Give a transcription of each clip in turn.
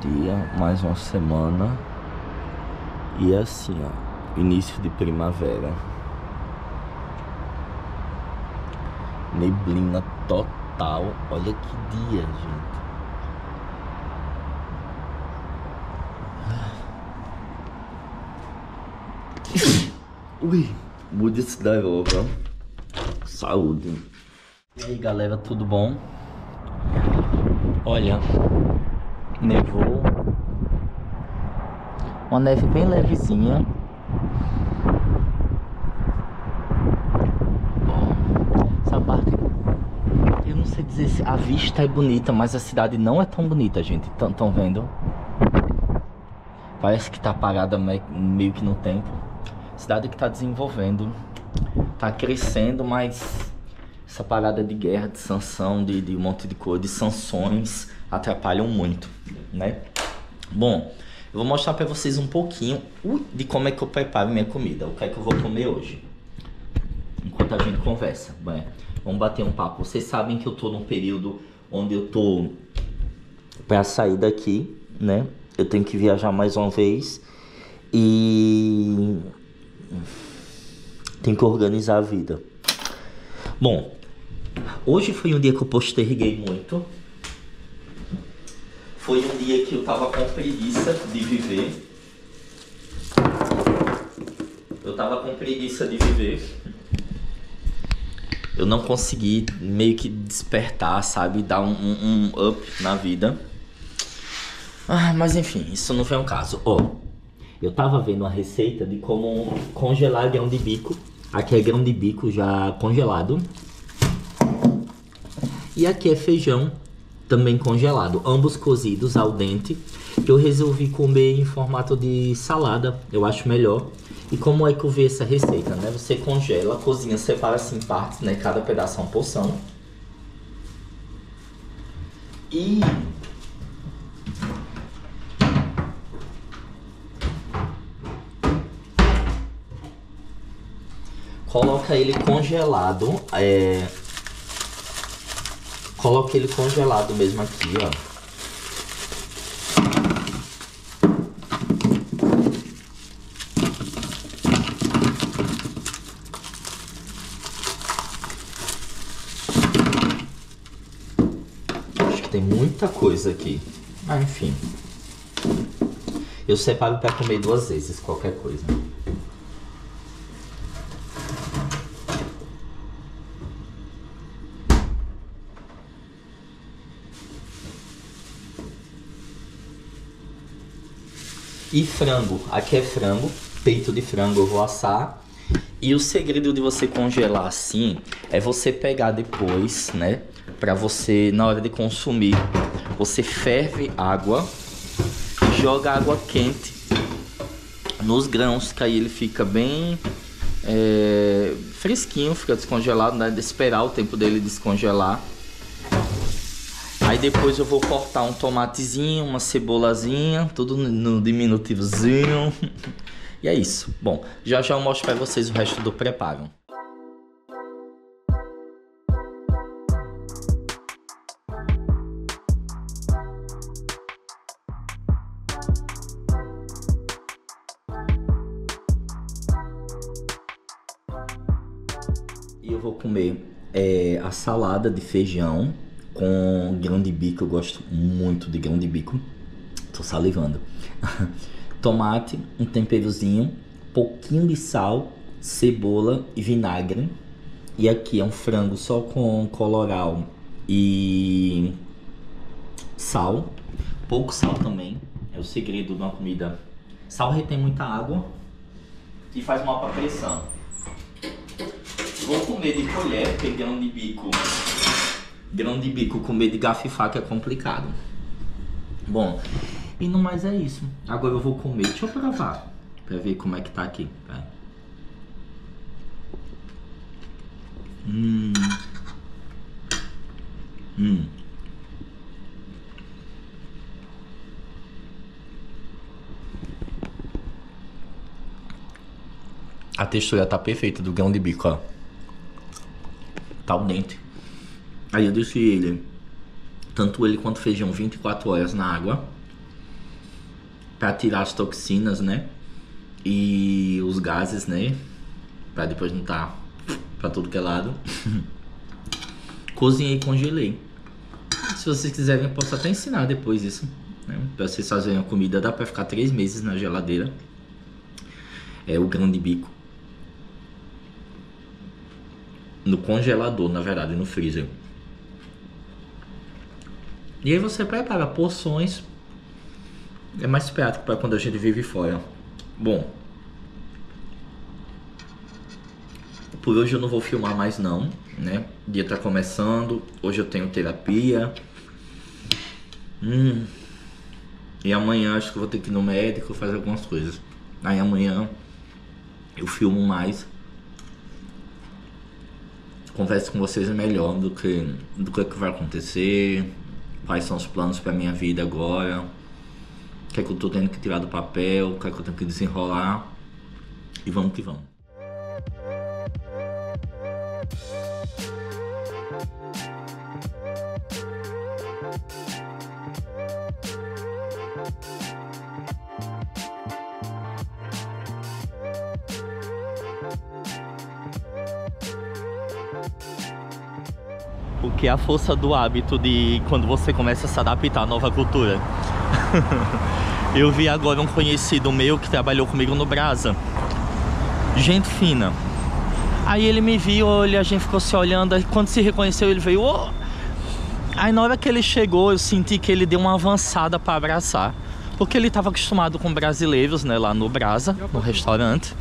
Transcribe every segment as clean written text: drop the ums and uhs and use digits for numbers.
dia, mais uma semana. E assim, ó, início de primavera. Neblina total. Olha que dia, gente. Ui, mude-se da roupa. Saúde. E aí, galera, tudo bom? Olha, nevou. Uma neve bem levezinha. Essa parte, eu não sei dizer se a vista é bonita, mas a cidade não é tão bonita, gente. Tão vendo? Parece que tá parada meio que no tempo. Cidade que tá desenvolvendo, tá crescendo, mas essa parada de guerra, de sanção, de um monte de coisa, de sanções atrapalham muito, né? Bom, eu vou mostrar pra vocês um pouquinho de como é que eu preparo minha comida, o que é que eu vou comer hoje, enquanto a gente conversa. Bem, vamos bater um papo. Vocês sabem que eu tô num período onde eu tô pra sair daqui, né? Eu tenho que viajar mais uma vez e tenho que organizar a vida. Bom, hoje foi um dia que eu posterguei muito. Foi um dia que eu tava com preguiça de viver. Eu não consegui meio que despertar, sabe? Dar um up na vida. Mas enfim, isso não foi um caso. Eu tava vendo uma receita de como congelar grão de bico. Aqui é grão de bico já congelado. E aqui é feijão também congelado, ambos cozidos al dente, que eu resolvi comer em formato de salada, eu acho melhor. E como é que eu vi essa receita, né? Você congela, cozinha, separa assim em partes, né? Cada pedaço é uma porção. E coloca ele congelado, coloca ele congelado mesmo aqui, ó. Acho que tem muita coisa aqui. Enfim. Eu separo para comer 2 vezes, qualquer coisa. E frango, aqui é frango, peito de frango eu vou assar. E o segredo de você congelar assim é você pegar depois, né? Pra você, na hora de consumir, você ferve água e joga água quente nos grãos, que aí ele fica bem fresquinho, fica descongelado, né? De esperar o tempo dele descongelar. Aí depois eu vou cortar um tomatezinho, uma cebolazinha, tudo no diminutivozinho. E é isso. Bom, já eu mostro pra vocês o resto do preparo. E eu vou comer a salada de feijão com grão de bico. Eu gosto muito de grão de bico. Tô salivando. Tomate, um temperozinho, pouquinho de sal, cebola e vinagre. E aqui é um frango só com colorau e sal. Pouco sal também. É o segredo de uma comida. Sal retém muita água e faz mal para pressão. Vou comer de colher, porque grão de bico comer de garfo e faca é complicado. Bom, e no mais é isso. Agora eu vou comer, deixa eu provar pra ver como é que tá aqui, tá? A textura tá perfeita do grão de bico, ó. Tá al dente. Aí eu deixei ele, tanto ele quanto o feijão, 24 horas na água. pra tirar as toxinas, né? E os gases, né? Pra depois não tá pra tudo que é lado. Cozinhei e congelei. Se vocês quiserem, eu posso até ensinar depois isso, né? Pra vocês fazerem a comida, dá pra ficar 3 meses na geladeira. É o grão de bico. No congelador, na verdade, no freezer. E aí você prepara porções. É mais prático para quando a gente vive fora. Bom, por hoje eu não vou filmar mais não, né? O dia tá começando. Hoje eu tenho terapia. E amanhã acho que eu vou ter que ir no médico fazer algumas coisas. Aí amanhã eu filmo mais. Converso com vocês melhor do que vai acontecer. Quais são os planos pra minha vida agora. O que é que eu tô tendo que tirar do papel. O que é que eu tenho que desenrolar. E vamos que vamos. O que é a força do hábito de quando você começa a se adaptar à nova cultura. Eu vi agora um conhecido meu que trabalhou comigo no Brasa. Gente fina. Aí ele me viu, a gente ficou se olhando. Aí quando se reconheceu, ele veio. Oh! Aí na hora que ele chegou, eu senti que ele deu uma avançada para abraçar. Porque ele estava acostumado com brasileiros, né, lá no Brasa, no restaurante.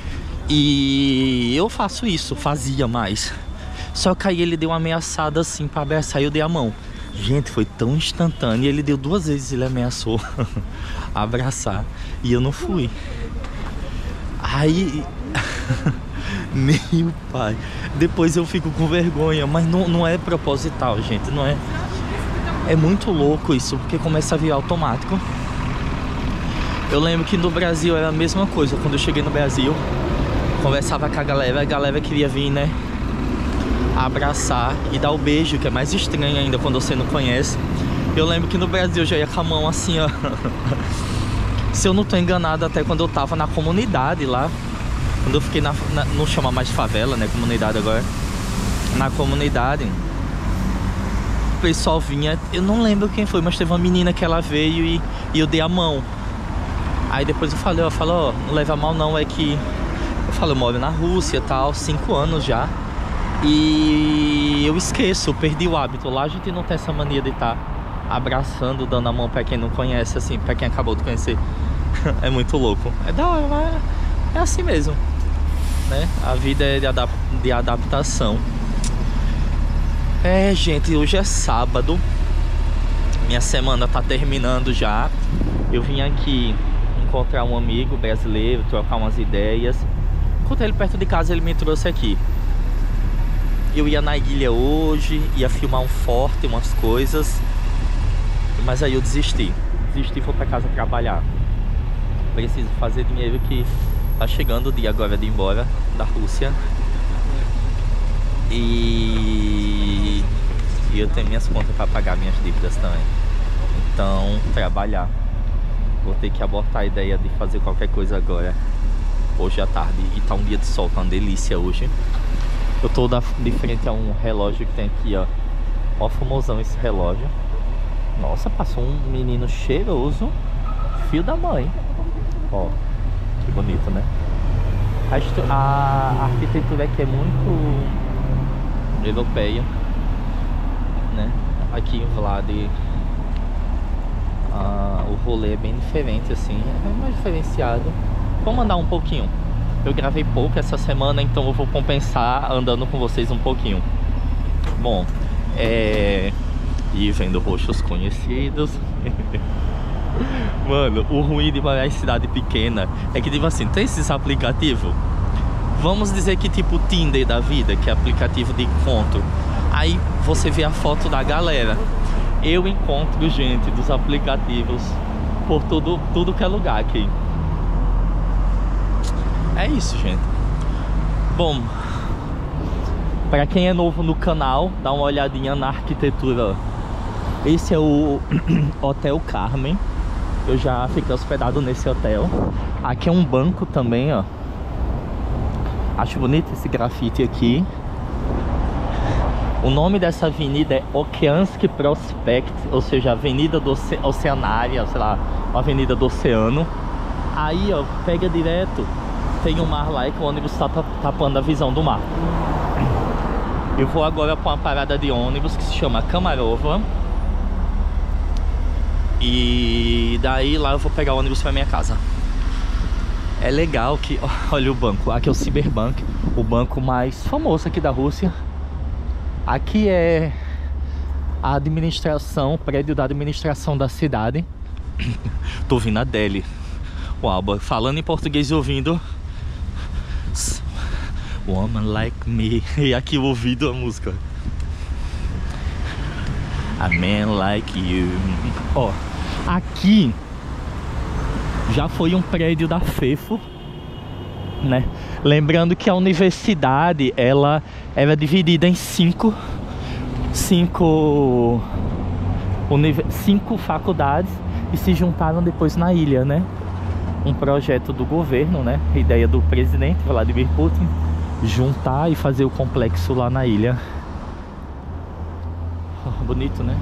E eu faço isso, fazia mais. Só que aí ele deu uma ameaçada assim pra abraçar e eu dei a mão. Gente, foi tão instantâneo. E ele deu 2 vezes, ele ameaçou abraçar. E eu não fui. Aí... Meu pai. Depois eu fico com vergonha. Mas não é proposital, gente. Não é... É muito louco isso, porque começa a vir automático. Eu lembro que no Brasil era a mesma coisa. Quando eu cheguei no Brasil, conversava com a galera queria vir, né, abraçar e dar o beijo, que é mais estranho ainda quando você não conhece. Eu lembro que no Brasil eu já ia com a mão assim, ó. Se eu não tô enganado, até quando eu tava na comunidade lá, quando eu fiquei não chama mais de favela, né, comunidade agora. Na comunidade, o pessoal vinha, eu não lembro quem foi, mas teve uma menina que ela veio e eu dei a mão. Aí depois eu falei, ó, não leva a mal não, é que... Eu falei, eu moro na Rússia e tal, 5 anos já. E eu esqueço, eu perdi o hábito. Lá a gente não tem essa mania de estar abraçando, dando a mão pra quem não conhece, assim, pra quem acabou de conhecer. É muito louco. É da hora, mas é assim mesmo, né? A vida é de adaptação. É, gente, hoje é sábado. Minha semana tá terminando já. Eu vim aqui encontrar um amigo brasileiro, trocar umas ideias. Encontrei ele perto de casa, ele me trouxe aqui. Eu ia na ilha hoje, ia filmar um forte, umas coisas. Mas aí eu desisti. Desisti e fui pra casa trabalhar. Preciso fazer dinheiro que tá chegando o dia agora de ir embora da Rússia. E eu tenho minhas contas pra pagar, minhas dívidas também. Então, trabalhar. Vou ter que abortar a ideia de fazer qualquer coisa agora, hoje à tarde. E tá um dia de sol, tá uma delícia hoje. Eu tô de frente a um relógio que tem aqui, ó. Ó, famosão esse relógio. Nossa, passou um menino cheiroso. Filho da mãe. Ó, que bonito, né? A arquitetura aqui é muito europeia, né? Aqui em Vlad, o rolê é bem diferente, assim. É bem mais diferenciado. Vamos andar um pouquinho. Eu gravei pouco essa semana, então eu vou compensar andando com vocês um pouquinho. Bom, e vendo rostos conhecidos. Mano, o ruim de morar em cidade pequena é que, tipo assim, tem esses aplicativos. Vamos dizer que tipo Tinder da vida, que é aplicativo de encontro. Aí você vê a foto da galera. Eu encontro gente dos aplicativos por tudo que é lugar aqui. É isso, gente. Bom, pra quem é novo no canal, dá uma olhadinha na arquitetura. Esse é o Hotel Carmen. eu já fiquei hospedado nesse hotel. Aqui é um banco também, ó. Acho bonito esse grafite aqui. O nome dessa avenida é Okeanski Prospekt, ou seja, Avenida do Oceanária, sei lá, uma avenida do oceano. Aí, ó, pega direto, tem um mar lá e que o ônibus tá tapando a visão do mar. Eu vou agora para uma parada de ônibus que se chama Kamarova. E daí lá eu vou pegar o ônibus para minha casa. É legal que, olha o banco, aqui é o Cyberbank, o banco mais famoso aqui da Rússia. Aqui é a administração, o prédio da administração da cidade. Tô ouvindo a Delhi, o Alba, falando em português e ouvindo Woman Like Me. E aqui eu ouvindo a música A Man Like You. Ó, aqui já foi um prédio da FEFO, né? Lembrando que a universidade, ela era dividida em cinco faculdades e se juntaram depois na ilha, né? Um projeto do governo, né? A ideia do presidente Vladimir Putin, juntar e fazer o complexo lá na ilha. Bonito, né?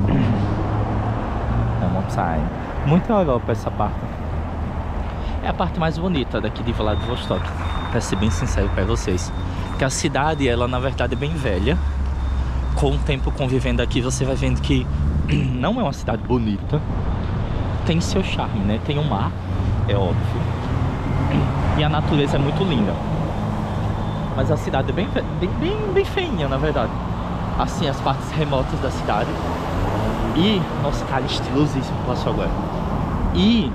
Muito Europa essa parte. É a parte mais bonita daqui de Vladivostok, pra ser bem sincero pra vocês. Porque a cidade, ela na verdade é bem velha. Com o tempo convivendo aqui, você vai vendo que não é uma cidade bonita. Tem seu charme, né? Tem o mar, é óbvio. E a natureza é muito linda. Mas a cidade é bem feinha, na verdade. Assim, as partes remotas da cidade. E, nossa, cara, estilosíssimo passou agora. E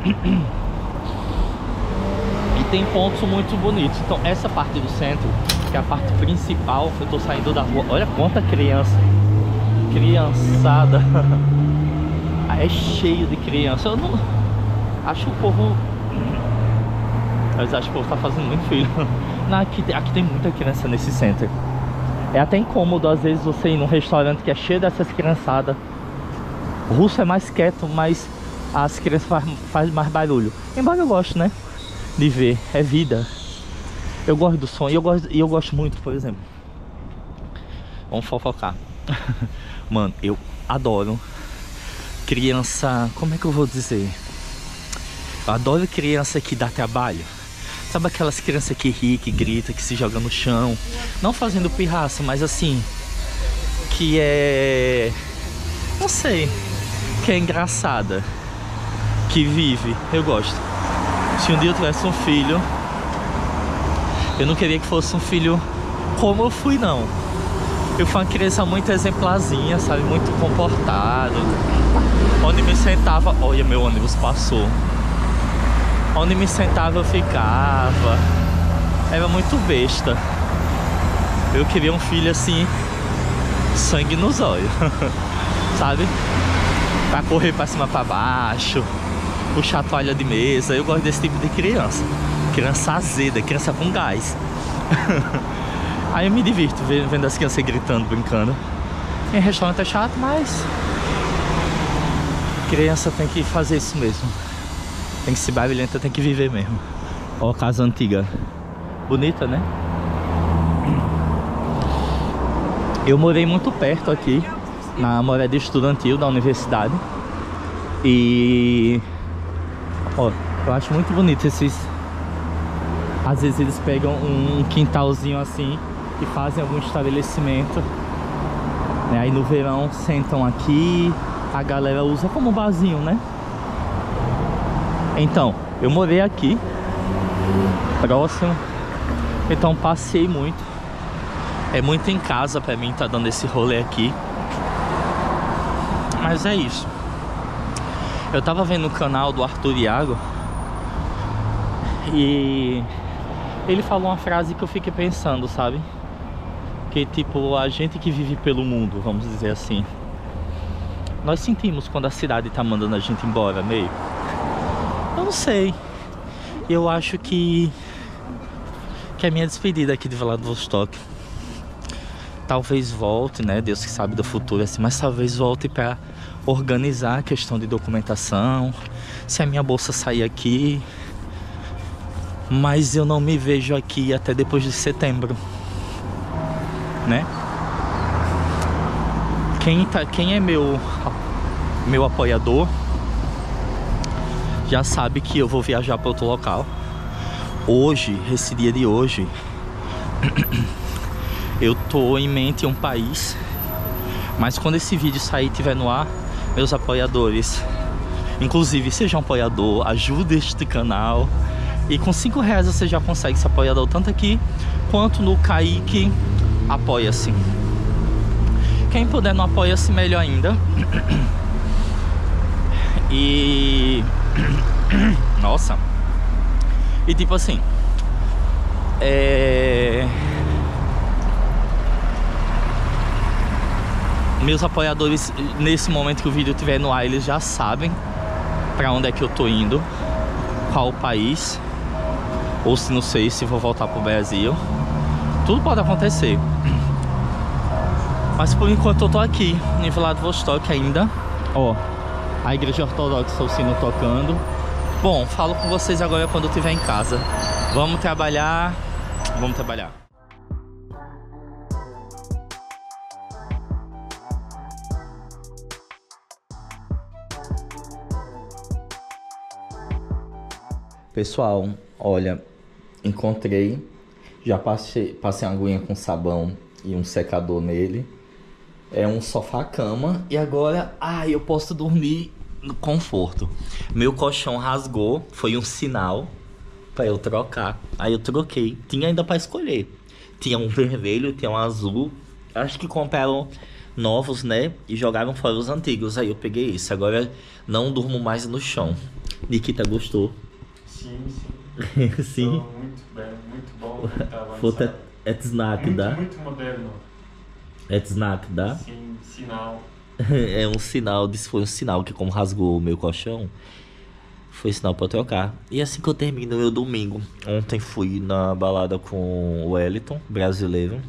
tem pontos muito bonitos. Então essa parte do centro, que é a parte principal, eu tô saindo da rua. Olha quanta criançada. É cheio de criança. Eu não acho que o povo, mas acho que o povo tá fazendo muito filho. Não, aqui tem muita criança nesse centro. É até incômodo às vezes você ir num restaurante que é cheio dessas criançadas. O russo é mais quieto, mas as crianças fazem mais barulho. Embora eu goste, né, de ver, é vida. Eu gosto do som e eu gosto muito, por exemplo. Vamos fofocar. Mano, eu adoro criança, como é que eu vou dizer? Eu adoro criança que dá trabalho. Sabe aquelas crianças que ri, que grita, que se joga no chão, não fazendo pirraça, mas assim, que é, não sei, que é engraçada, que vive. Eu gosto. Se um dia eu tivesse um filho, eu não queria que fosse um filho como eu fui, não. Eu fui uma criança muito exemplarzinha, sabe? Muito comportado. Onde me sentava... Olha, meu ônibus passou. Onde me sentava eu ficava. Era muito besta. Eu queria um filho assim, sangue nos olhos. Sabe? Pra correr pra cima, pra baixo, puxar a toalha de mesa. Eu gosto desse tipo de criança. Criança azeda, criança com gás. Aí eu me divirto vendo as crianças gritando, brincando. Em restaurante é chato, mas criança tem que fazer isso mesmo. Tem que ser barulhenta, tem que viver mesmo. Ó, casa antiga. Bonita, né? Eu morei muito perto aqui, na moradia estudantil da universidade. E... ó, eu acho muito bonito esses... Às vezes eles pegam um quintalzinho assim e fazem algum estabelecimento, né? Aí no verão sentam aqui, a galera usa como barzinho, né? Então, eu morei aqui, próximo, então passei muito. É muito em casa pra mim tá dando esse rolê aqui. Mas é isso. Eu tava vendo o canal do Arthur Iago e ele falou uma frase que eu fiquei pensando, sabe? Que tipo, a gente que vive pelo mundo, vamos dizer assim, nós sentimos quando a cidade tá mandando a gente embora, meio. Eu não sei. Eu acho que é a minha despedida aqui de Vladivostok. Talvez volte, né? Deus que sabe do futuro assim, mas talvez volte pra organizar a questão de documentação, se a minha bolsa sair aqui, mas eu não me vejo aqui até depois de setembro, né? Quem é meu apoiador já sabe que eu vou viajar para outro local. Hoje, esse dia de hoje, eu tô em mente um país, mas quando esse vídeo sair e estiver no ar, meus apoiadores, inclusive seja um apoiador, ajude este canal, e com R$5 você já consegue ser apoiador tanto aqui quanto no Kaique Apoia-se. Quem puder no Apoia-se, melhor ainda. E nossa, e tipo assim, meus apoiadores, nesse momento que o vídeo estiver no ar, eles já sabem pra onde é que eu tô indo, qual o país, ou se não sei se vou voltar pro Brasil. Tudo pode acontecer. Mas por enquanto eu tô aqui em Vladivostok ainda. Ó, a igreja ortodoxa, o sino tocando. Bom, falo com vocês agora quando eu estiver em casa. Vamos trabalhar. Vamos trabalhar. Pessoal, olha, encontrei. Já passei uma aguinha com sabão e um secador nele. É um sofá-cama. E agora, eu posso dormir no conforto. Meu colchão rasgou, foi um sinal pra eu trocar. Aí eu troquei. Tinha ainda pra escolher. Tinha um vermelho, tinha um azul. Acho que compraram novos, né? E jogaram fora os antigos. Aí eu peguei esse. Agora não durmo mais no chão. Nikita gostou? Sim. Sim. Muito bem, muito bom. Foto é snack, dá? Muito moderno. É snack, dá? Sim, sinal. É um sinal, foi um sinal que como rasgou o meu colchão, foi sinal pra eu trocar. E assim que eu termino meu domingo. Ontem fui na balada com o Wellington, brasileiro.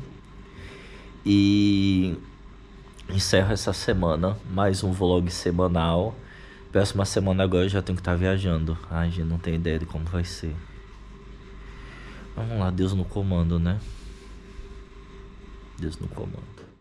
E encerro essa semana, mais um vlog semanal. Próxima semana agora eu já tenho que estar viajando. Ai, gente, não tenho ideia de como vai ser. Vamos lá, Deus no comando, né? Deus no comando.